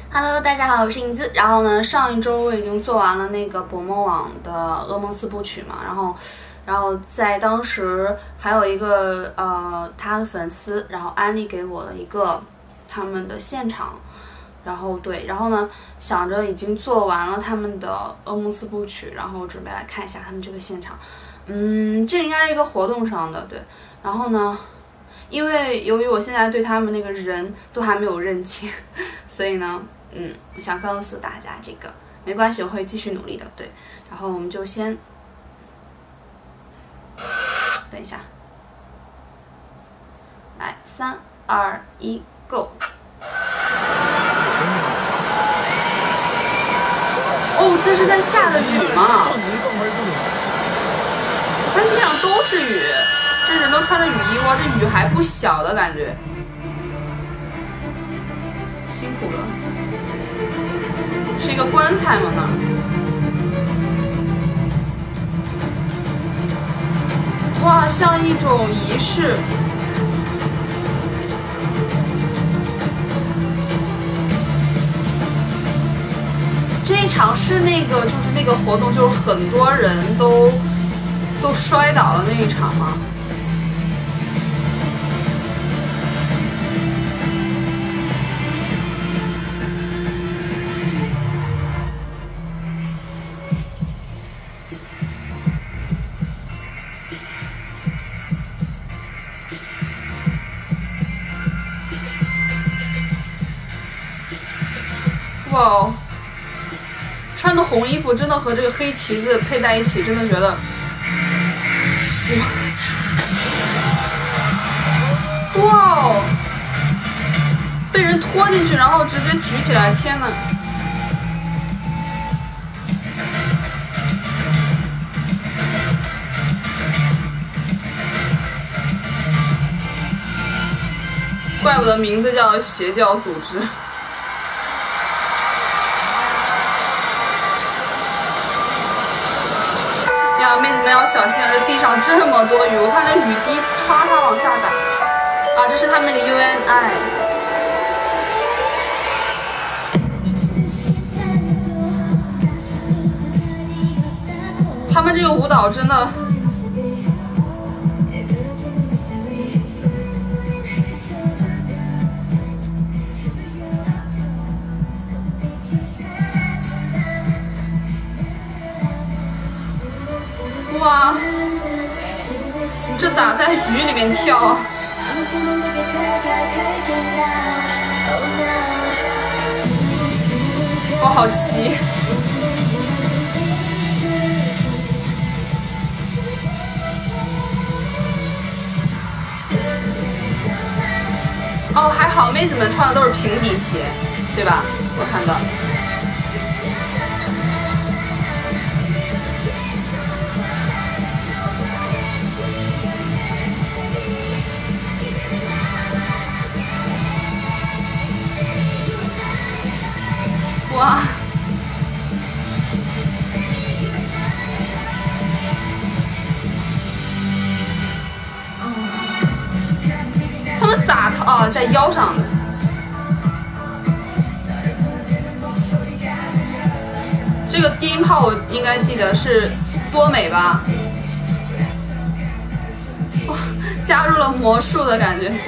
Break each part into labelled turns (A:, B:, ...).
A: Hello， 大家好，我是银子。然后呢，上一周我已经做完了那个博梦网的噩梦四部曲嘛，然后在当时还有一个他的粉丝，然后安利给我了一个他们的现场，然后呢想着已经做完了他们的噩梦四部曲，然后准备来看一下他们这个现场。这应该是一个活动上的，对。然后呢，因为由于我现在对他们那个人都还没有认清，所以呢。我想告诉大家这个没关系，我会继续努力的。对，然后我们就先等一下，来，3、2、1 ，Go！ 哦，这是在下着雨吗？我看地上都是雨，这人都穿着雨衣，哇，这雨还不小的感觉，辛苦了。是一个棺材吗？呢？哇，像一种仪式。这一场是那个，就是那个活动，就是很多人都摔倒了那一场吗？哇哦，穿的红衣服真的和这个黑旗子配在一起，真的觉得，哇哦，被人拖进去，然后直接举起来，天哪！怪不得名字叫邪教组织。妹子们要小心啊！这地上这么多雨，我看这雨滴唰唰往下打啊！这是他们那个 UNI， 他们这个舞蹈真的，哇，这咋在雨里面跳啊？哇，好齐！哦，还好妹子们穿的都是平底鞋，对吧？我看到。哇！他们咋啊？在腰上的。这个低音炮我应该记得是多美吧？哇，加入了魔术的感觉。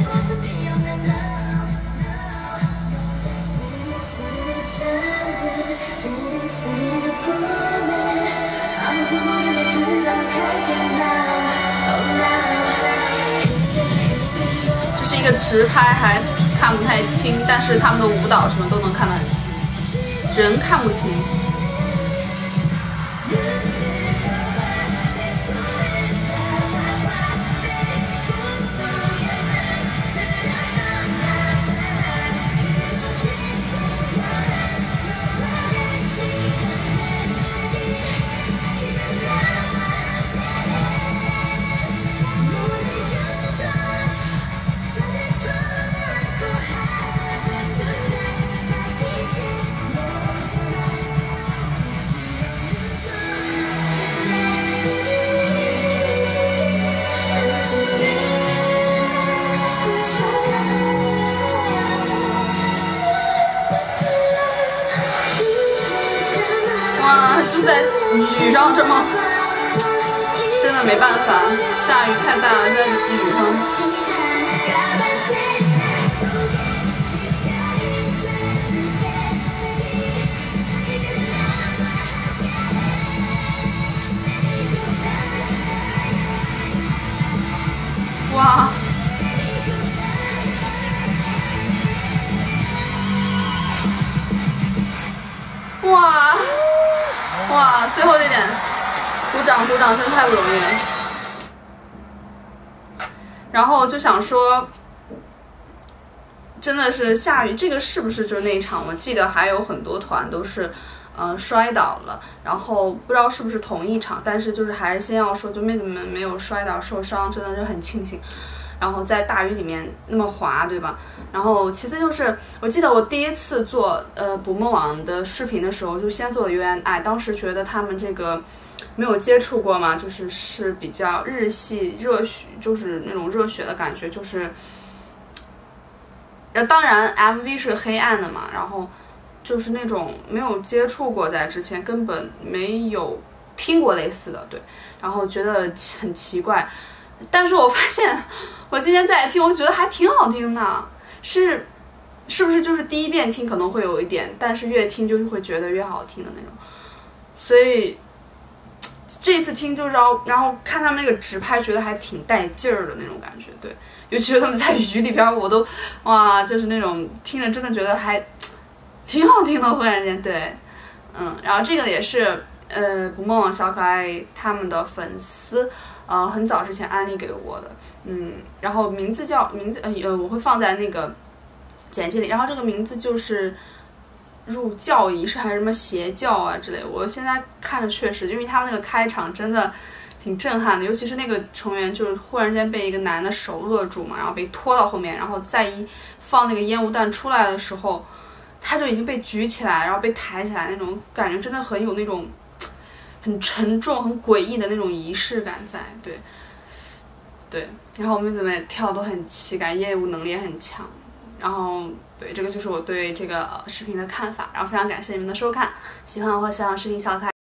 A: 这是一个直拍，还看不太清，但是他们的舞蹈什么都能看得很清，人看不清。 在雨上这么，真的没办法，下雨太大了，在雨上。哇！哇！哇！最后这点，鼓掌鼓掌，真的太不容易了。然后就想说，真的是下雨，这个是不是就是那一场？我记得还有很多团都是，摔倒了。然后不知道是不是同一场，但是就是还是先要说，就妹子们没有摔倒受伤，真的是很庆幸。然后在大雨里面那么滑，对吧？然后其次就是，我记得我第一次做捕梦网的视频的时候，就先做的 UNI， 当时觉得他们这个没有接触过嘛，是比较日系热血，就是那种热血的感觉，就是，当然 MV 是黑暗的嘛，然后就是那种没有接触过，在之前根本没有听过类似的，对，然后觉得很奇怪。但是我发现，我今天再听，我觉得还挺好听的，是不是就是第一遍听可能会有一点，但是越听就是会觉得越好听的那种。所以这次听就然后看他们那个直拍，觉得还挺带劲儿的那种感觉，对，尤其是他们在雨里边，我都哇，就是那种听着真的觉得还挺好听的，忽然间，对，然后这个也是捕梦网小可爱他们的粉丝。很早之前安利给我的，然后名字我会放在那个简介里，然后这个名字就是入教仪式还是什么邪教啊之类的，我现在看着确实，因为他们那个开场真的挺震撼的，尤其是那个成员就是忽然间被一个男的手扼住嘛，然后被拖到后面，然后再一放那个烟雾弹出来的时候，他就已经被举起来，然后被抬起来，那种感觉真的很有那种。很沉重、很诡异的那种仪式感在，对，然后我们妹子们也跳都很气感，业务能力也很强，然后对，这个就是我对这个视频的看法，然后非常感谢你们的收看，喜欢我或希望视频小可爱。